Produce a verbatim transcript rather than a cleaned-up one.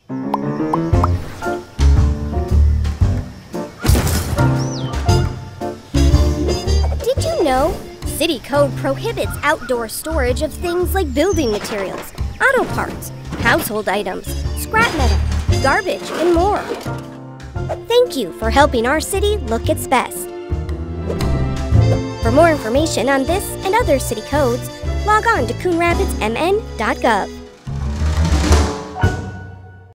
Did you know? City code prohibits outdoor storage of things like building materials, auto parts, household items, scrap metal, garbage, and more. Thank you for helping our city look its best. For more information on this and other city codes, log on to coon rapids m n dot gov.